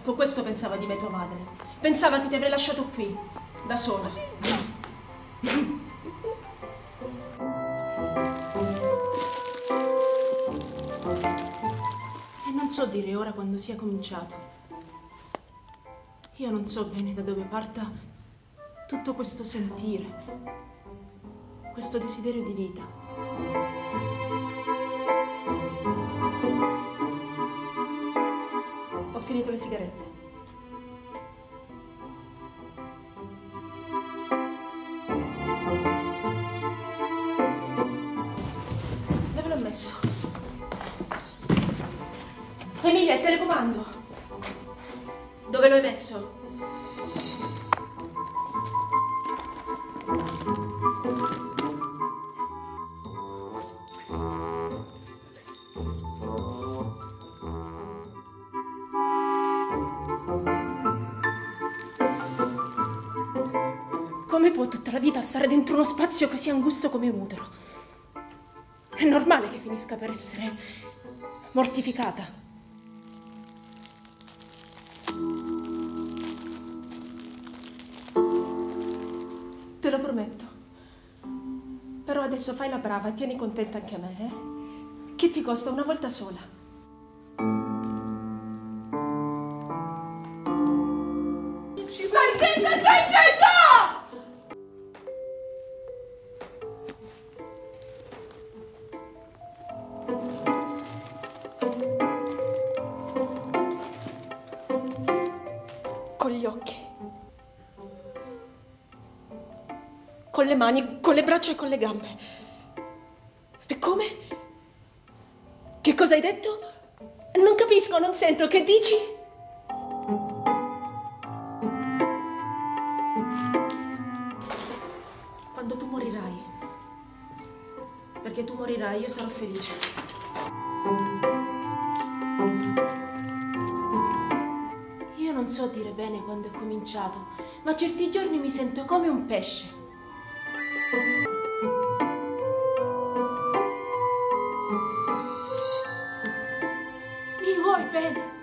Ecco, questo pensava di me tua madre. Pensava che ti avrei lasciato qui, da sola. E non so dire ora quando sia cominciato. Io non so bene da dove parta tutto questo sentire, questo desiderio di vita. Ho finito le sigarette. Dove l'ho messo? Emilia, il telecomando! Dove l'hai messo? Come può tutta la vita stare dentro uno spazio così angusto come un utero? È normale che finisca per essere mortificata. Te lo prometto. Però adesso fai la brava e tieni contenta anche me, eh? Che ti costa una volta sola. Stai zitta, stai zitta! Con gli occhi, con le mani, con le braccia e con le gambe. E come? Che cosa hai detto? Non capisco, non sento, che dici? Quando tu morirai, perché tu morirai, io sarò felice. Io non so dire bene quando è cominciato, ma certi giorni mi sento come un pesce. Mi vuoi bene?